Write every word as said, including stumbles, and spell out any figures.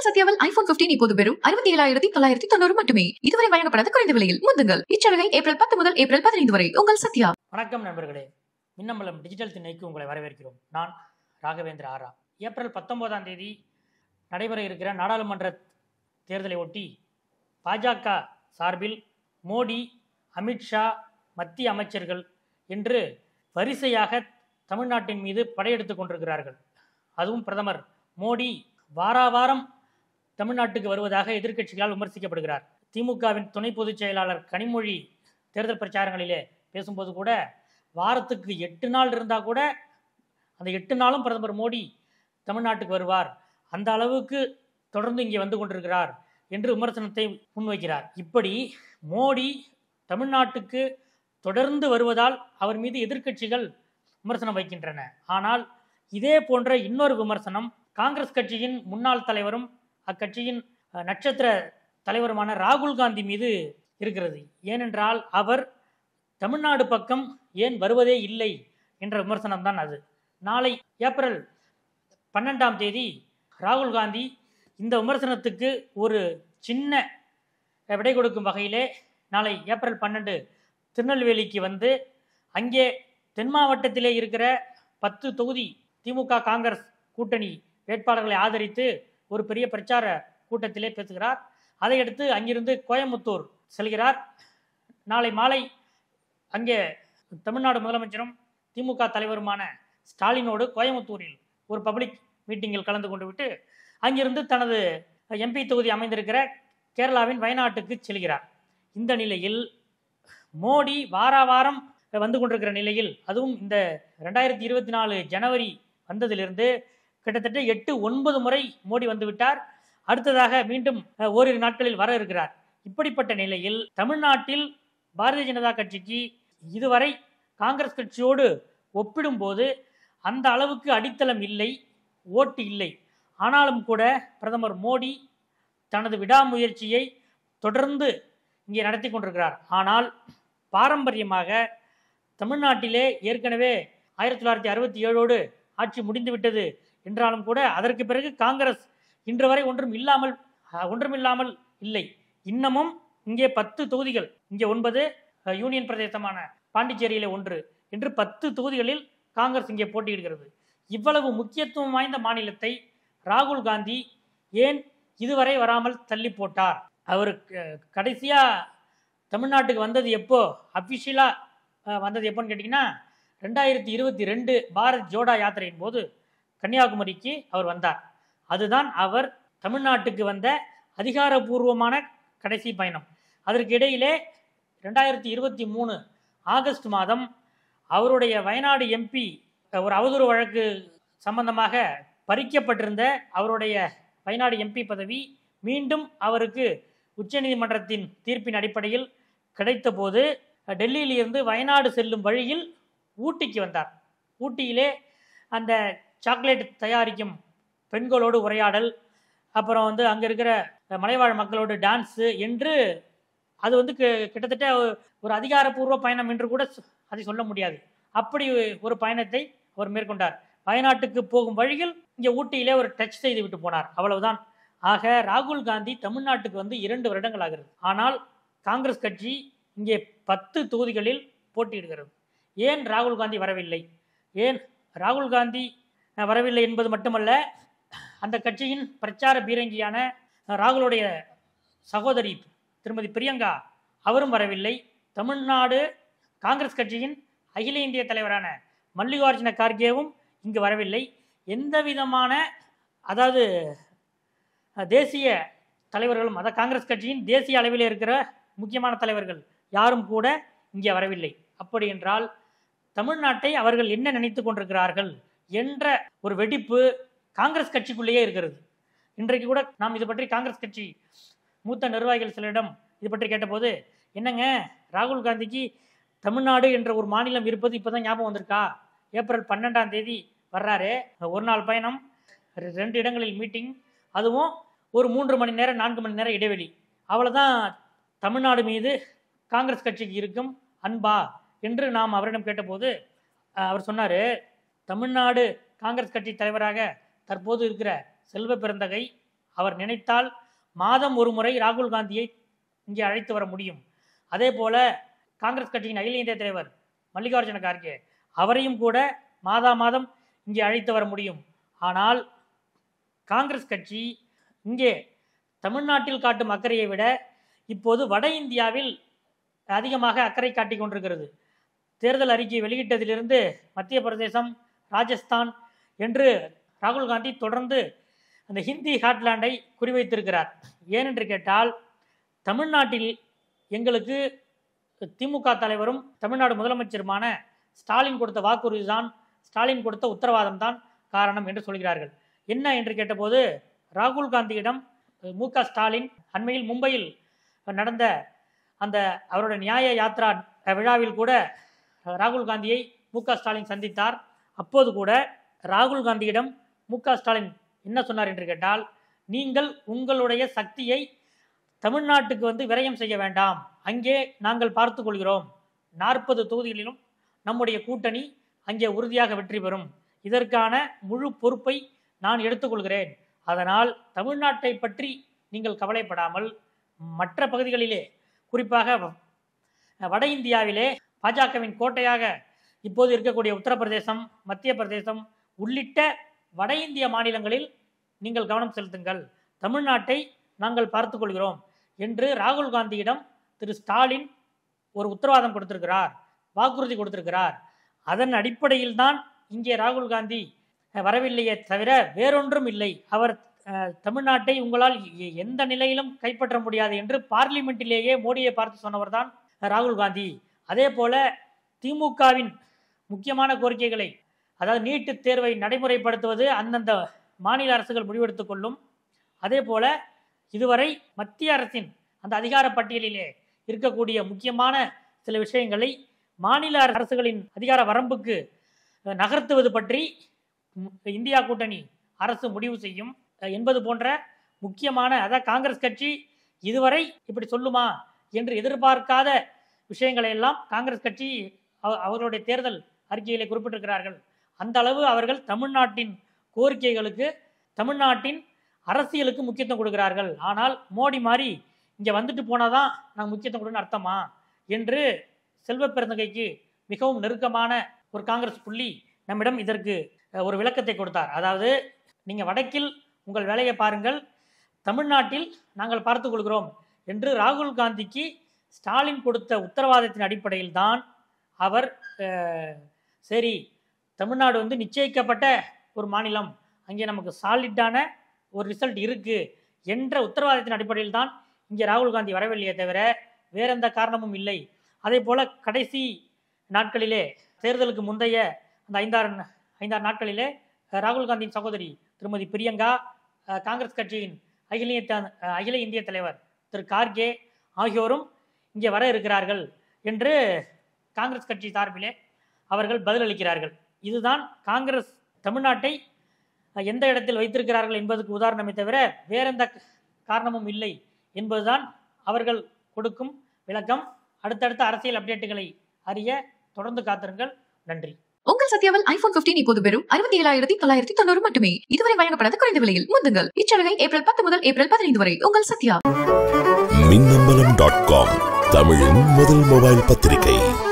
சத்யாவில் iPhone பதினைந்து இப்போது வெறும் அறுபத்தி ஏழாயிரத்தி தொள்ளாயிரத்தி தொண்ணூறு மட்டுமே. இதுவரை வழங்கப்படாத குறைந்த விலையில் முந்துங்கள். இச்சலுகை ஏப்ரல் பத்து முதல் ஏப்ரல் பதினைந்து வரை. உங்கள் சத்யா. வணக்கம் நண்பர்களே, மின்னம்பலம் டிஜிட்டல் திண்ணைக்கு உங்களை வரவேற்கிறோம். நான் ராகவேந்திர ஆரா. ஏப்ரல் பத்தொன்பதாம் தேதி நடைபெற இருக்கிற நாடாளுமன்ற தேர்தலை ஒட்டி பாஜக சார்பில் மோடி, அமித்ஷா, மத்திய அமைச்சர்கள் என்று வரிசையாக தமிழ்நாட்டின் மீது படையெடுத்துக் கொண்டிருக்கிறார்கள். அதுவும் பிரதமர் மோடி வாராவாரம் தமிழ்நாட்டுக்கு வருவதாக எதிர்க்கட்சிகளால் விமர்சிக்கப்படுகிறார். திமுகவின் துணை பொதுச் செயலாளர் கனிமொழி தேர்தல் பிரச்சாரங்களிலே பேசும்போது கூட வாரத்துக்கு எட்டு நாள் இருந்தால் கூட அந்த எட்டு நாளும் பிரதமர் மோடி தமிழ்நாட்டுக்கு வருவார், அந்த அளவுக்கு தொடர்ந்து இங்கே வந்து கொண்டிருக்கிறார் என்று விமர்சனத்தை முன்வைக்கிறார். இப்படி மோடி தமிழ்நாட்டுக்கு தொடர்ந்து வருவதால் அவர் மீது எதிர்க்கட்சிகள் விமர்சனம் வைக்கின்றன. ஆனால் இதே போன்ற இன்னொரு விமர்சனம் காங்கிரஸ் கட்சியின் முன்னாள் தலைவரும் அக்கட்சியின் நட்சத்திர தலைவருமான ராகுல் காந்தி மீது இருக்கிறது. ஏனென்றால் அவர் தமிழ்நாடு பக்கம் ஏன் வருவதே இல்லை என்ற விமர்சனம் தான் அது. நாளை ஏப்ரல் பன்னெண்டாம் தேதி ராகுல் காந்தி இந்த விமர்சனத்துக்கு ஒரு சின்ன விடை கொடுக்கும் வகையிலே நாளை ஏப்ரல் பன்னெண்டு திருநெல்வேலிக்கு வந்து அங்கே தென் மாவட்டத்திலே இருக்கிற பத்து தொகுதி திமுக காங்கிரஸ் கூட்டணி வேட்பாளர்களை ஆதரித்து ஒரு பெரிய பிரச்சார கூட்டத்திலே பேசுகிறார். அதையடுத்து அங்கிருந்து கோயம்புத்தூர் செல்கிறார். நாளை மாலை அங்கே தமிழ்நாடு முதலமைச்சரும் திமுக தலைவருமான ஸ்டாலினோடு கோயம்புத்தூரில் ஒரு பப்ளிக் மீட்டிங்கில் கலந்து கொண்டு விட்டு அங்கிருந்து தனது எம்பி தொகுதி அமைந்திருக்கிற கேரளாவின் வயநாட்டுக்கு செல்கிறார். இந்த நிலையில் மோடி வாராவாரம் வந்து கொண்டிருக்கிற நிலையில், அதுவும் இந்த ரெண்டாயிரத்தி இருபத்தி நாலு ஜனவரி வந்ததிலிருந்து கிட்டத்தட்ட எட்டு ஒன்பது முறை மோடி வந்துவிட்டார். அடுத்ததாக மீண்டும் ஓரிரு நாட்களில் வர இருக்கிறார். இப்படிப்பட்ட நிலையில் தமிழ்நாட்டில் பாரதிய ஜனதா கட்சிக்கு இதுவரை காங்கிரஸ் கட்சியோடு ஒப்பிடும்போது அந்த அளவுக்கு அடித்தளம் இல்லை, ஓட்டு இல்லை. ஆனாலும் கூட பிரதமர் மோடி தனது விடாமுயற்சியை தொடர்ந்து இங்கே நடத்தி கொண்டிருக்கிறார். ஆனால் பாரம்பரியமாக தமிழ்நாட்டிலே ஏற்கனவே ஆயிரத்தி தொள்ளாயிரத்தி அறுபத்தி ஏழோடு ஆட்சி முடிந்துவிட்டது என்றாலும் கூட அதற்கு பிறகு காங்கிரஸ் இன்று வரை ஒன்றும் இல்லாமல் ஒன்றுமில்லாமல் இல்லை. இன்னமும் இங்கே பத்து தொகுதிகள், இங்கே ஒன்பது, யூனியன் பிரதேசமான பாண்டிச்சேரியிலே ஒன்று என்று பத்து தொகுதிகளில் காங்கிரஸ் இங்கே போட்டியிடுகிறது. இவ்வளவு முக்கியத்துவம் வாய்ந்த மாநிலத்தை ராகுல் காந்தி ஏன் இதுவரை வராமல் தள்ளி போட்டார்? அவர் கடைசியா தமிழ்நாட்டுக்கு வந்தது எப்போ, அபிஷியலா வந்தது எப்போன்னு கேட்டிங்கன்னா ரெண்டாயிரத்தி இருபத்தி ரெண்டு பாரத் ஜோடா யாத்திரையின் போது கன்னியாகுமரிக்கு அவர் வந்தார். அதுதான் அவர் தமிழ்நாட்டுக்கு வந்த அதிகாரபூர்வமான கடைசி பயணம். அதற்கு இடையிலே ரெண்டாயிரத்தி இருபத்தி மூணு ஆகஸ்ட் மாதம் அவருடைய வயநாடு எம்பி ஒரு அவதூறு வழக்கு சம்பந்தமாக பறிக்கப்பட்டிருந்த அவருடைய வயநாடு எம்பி பதவி மீண்டும் அவருக்கு உச்சநீதிமன்றத்தின் தீர்ப்பின் அடிப்படையில் கிடைத்த போது டெல்லியிலிருந்து வயநாடு செல்லும் வழியில் ஊட்டிக்கு வந்தார். ஊட்டியிலே அந்த சாக்லேட் தயாரிக்கும் பெண்களோடு உரையாடல், அப்புறம் வந்து அங்கே இருக்கிற மலைவாழ் மக்களோடு டான்ஸு என்று அது வந்து கிட்டத்தட்ட ஒரு அதிகாரப்பூர்வ பயணம் என்று கூட அதை சொல்ல முடியாது. அப்படி ஒரு பயணத்தை அவர் மேற்கொண்டார். வயநாட்டுக்கு போகும் வழியில் இங்கே ஊட்டியிலே ஒரு டச் செய்து விட்டு போனார், அவ்வளவுதான். ஆக ராகுல் காந்தி தமிழ்நாட்டுக்கு வந்து இரண்டு வருடங்கள் ஆகிறது. ஆனால் காங்கிரஸ் கட்சி இங்கே பத்து தொகுதிகளில் போட்டியிடுகிறது. ஏன் ராகுல் காந்தி வரவில்லை? ஏன் ராகுல் காந்தி வரவில்லை என்பது மட்டுமல்ல, அந்த கட்சியின் பிரச்சார பீரங்கியான ராகுலுடைய சகோதரி திருமதி பிரியங்கா அவரும் வரவில்லை. தமிழ்நாடு காங்கிரஸ் கட்சியின் அகில இந்திய தலைவரான மல்லிகார்ஜுன கார்கேவும் இங்கு வரவில்லை. எந்த விதமான, அதாவது தேசிய தலைவர்களும், அதாவது காங்கிரஸ் கட்சியின் தேசிய அளவில் இருக்கிற முக்கியமான தலைவர்கள் யாரும் கூட இங்கே வரவில்லை. அப்படி என்றால் தமிழ்நாட்டை அவர்கள் என்ன நினைத்து கொண்டிருக்கிறார்கள் என்ற ஒரு வெடிப்பு காங்கிரஸ் கட்சிக்குள்ளேயே இருக்கிறது. இன்றைக்கு கூட நாம் இது பற்றி காங்கிரஸ் கட்சி மூத்த நிர்வாகிகள் சிலரிடம் இது பற்றி கேட்டபோது, என்னங்க ராகுல் காந்திக்கு தமிழ்நாடு என்ற ஒரு மாநிலம் இருப்பது இப்போதான் ஞாபகம் வந்திருக்கா? ஏப்ரல் பன்னெண்டாம் தேதி வர்றாரு, ஒரு நாள் பயணம், ரெண்டு இடங்களில் மீட்டிங், அதுவும் ஒரு மூன்று மணி நேரம் நான்கு மணி நேரம் இடைவெளி, அவ்வளோதான் தமிழ்நாடு மீது காங்கிரஸ் கட்சிக்கு இருக்கும் அன்பா என்று நாம் அவரிடம் கேட்டபோது அவர் சொன்னார், தமிழ்நாடு காங்கிரஸ் கட்சி தலைவராக தற்போது இருக்கிற செல்வ பெருந்தகை அவர் நினைத்தால் மாதம் ஒரு முறை ராகுல் காந்தியை இங்கே அழைத்து வர முடியும். அதே போல காங்கிரஸ் கட்சியின் அகில இந்திய தலைவர் மல்லிகார்ஜுன கார்கே அவரையும் கூட மாதா மாதம் இங்கே அழைத்து வர முடியும். ஆனால் காங்கிரஸ் கட்சி இங்கே தமிழ்நாட்டில் காட்டும் அக்கறையை விட இப்போது வட இந்தியாவில் அதிகமாக அக்கறை காட்டிக் கொண்டிருக்கிறது. தேர்தல் அறிக்கை வெளியிட்டதிலிருந்து மத்திய பிரதேசம், ராஜஸ்தான் என்று ராகுல் காந்தி தொடர்ந்து அந்த ஹிந்தி ஹாட்லாண்டை குறிவைத்திருக்கிறார். ஏனென்று கேட்டால், தமிழ்நாட்டில் எங்களுக்கு திமுக தலைவரும் தமிழ்நாடு முதலமைச்சருமான ஸ்டாலின் கொடுத்த வாக்குறுதி தான், ஸ்டாலின் கொடுத்த உத்தரவாதம் தான் காரணம் என்று சொல்கிறார்கள். என்ன என்று கேட்டபோது, ராகுல் காந்தியிடம் மு க ஸ்டாலின் அண்மையில் மும்பையில் நடந்த அந்த அவருடைய நியாய யாத்ரா விழாவில் கூட ராகுல் காந்தியை மு க ஸ்டாலின் சந்தித்தார். அப்போது கூட ராகுல் காந்தியிடம் மு க ஸ்டாலின் என்ன சொன்னார் என்று கேட்டால், நீங்கள் உங்களுடைய சக்தியை தமிழ்நாட்டுக்கு வந்து விரயம் செய்ய வேண்டாம், அங்கே நாங்கள் பார்த்து கொள்கிறோம், நாற்பது தொகுதிகளிலும் நம்முடைய கூட்டணி அங்கே உறுதியாக வெற்றி பெறும், இதற்கான முழு பொறுப்பை நான் எடுத்துக்கொள்கிறேன், அதனால் தமிழ்நாட்டை பற்றி நீங்கள் கவலைப்படாமல் மற்ற பகுதிகளிலே, குறிப்பாக வட இந்தியாவிலே பாஜகவின் கோட்டையாக இப்போது இருக்கக்கூடிய உத்தரப்பிரதேசம், மத்திய பிரதேசம் உள்ளிட்ட வட இந்திய மாநிலங்களில் நீங்கள் கவனம் செலுத்துங்கள், தமிழ்நாட்டை நாங்கள் பார்த்து கொள்கிறோம் என்று ராகுல் காந்தியிடம் திரு ஸ்டாலின் ஒரு உத்தரவாதம் கொடுத்திருக்கிறார், வாக்குறுதி கொடுத்திருக்கிறார். அதன் அடிப்படையில் தான் இங்கே ராகுல் காந்தி வரவில்லையே தவிர வேறொன்றும் இல்லை. அவர் தமிழ்நாட்டை உங்களால் எந்த நிலையிலும் கைப்பற்ற முடியாது என்று பார்லிமெண்டிலேயே மோடியை பார்த்து சொன்னவர் தான் ராகுல் காந்தி. அதே போல திமுகவின் முக்கியமான கோரிக்கைகளை, அதாவது நீட்டு தேர்வை நடைமுறைப்படுத்துவது அந்தந்த மாநில அரசுகள் முடிவெடுத்துக் கொள்ளும். அதே போல இதுவரை மத்திய அரசின் அந்த அதிகார பட்டியலிலே இருக்கக்கூடிய முக்கியமான சில விஷயங்களை மாநில அரசுகளின் அதிகார வரம்புக்கு நகர்த்துவது பற்றி இந்தியா கூட்டணி அரசு முடிவு செய்யும் என்பது போன்ற முக்கியமான, அதாவது காங்கிரஸ் கட்சி இதுவரை இப்படி சொல்லுமா என்று எதிர்பார்க்காத விஷயங்களை எல்லாம் காங்கிரஸ் கட்சி அவர்களுடைய தேர்தல் அறிக்கையிலே குறிப்பிட்டிருக்கிறார்கள். அந்த அளவு அவர்கள் தமிழ்நாட்டின் கோரிக்கைகளுக்கு, தமிழ்நாட்டின் அரசியலுக்கு முக்கியத்துவம் கொடுக்கிறார்கள். ஆனால் மோடி மாதிரி இங்கே வந்துட்டு போனாதான் நாங்கள் முக்கியத்துவம் கொடுன்னு அர்த்தமா என்று செல்வ பெருந்தகைக்கு மிகவும் நெருக்கமான ஒரு காங்கிரஸ் புள்ளி நம்மிடம் இதற்கு ஒரு விளக்கத்தை கொடுத்தார். அதாவது, நீங்கள் வடக்கில் உங்கள் வேலையை பாருங்கள், தமிழ்நாட்டில் நாங்கள் பார்த்து கொள்கிறோம் என்று ராகுல் காந்திக்கு ஸ்டாலின் கொடுத்த உத்தரவாதத்தின் அடிப்படையில் தான் அவர் சரி, தமிழ்நாடு வந்து நிச்சயிக்கப்பட்ட ஒரு மாநிலம், அங்கே நமக்கு சாலிட்டான ஒரு ரிசல்ட் இருக்குது என்ற உத்தரவாதத்தின் அடிப்படையில் தான் இங்கே ராகுல் காந்தி வரவில்லையே தவிர வேற எந்த காரணமும் இல்லை. அதே போல் கடைசி நாட்களிலே, தேர்தலுக்கு முந்தைய அந்த ஐந்தாறு ஐந்தாறு நாட்களிலே ராகுல் காந்தியின் சகோதரி திருமதி பிரியங்கா, காங்கிரஸ் கட்சியின் அகில அகில இந்திய தலைவர் திரு கார்கே ஆகியோரும் இங்கே வர இருக்கிறார்கள் என்று காங்கிரஸ் கட்சி சார்பிலே அவர்கள் பதிலளிக்கிறார்கள். இதுதான் காங்கிரஸ் தமிழ்நாட்டை எந்த இடத்தில் வைத்திருக்கிறார்கள் என்பதற்கு உதாரணமே தவிர வேற எந்த காரணமும் இல்லை என்பதுதான் அவர்கள் கொடுக்கும் விளக்கம். அடுத்தடுத்த அரசியல் அப்டேட்டுகளை அறிய தொடர்ந்து காத்திருங்கள். நன்றி. உங்கள் சத்யாவில் ஐபோன் பதினைந்து இப்போது வெறும் அறுபத்தி ஏழாயிரத்தி தொள்ளாயிரத்தி தொண்ணூறு மட்டுமே. இதுவரை வழங்கப்படாத குறைந்த விலையில் முந்துங்கள். இச்சலுகை ஏப்ரல் பத்து முதல் ஏப்ரல் பதினைந்து வரை. உங்கள் சத்யா. மின்னம்பலம் டாட் காம், தமிழின் முதல் மொபைல் பத்திரிகை.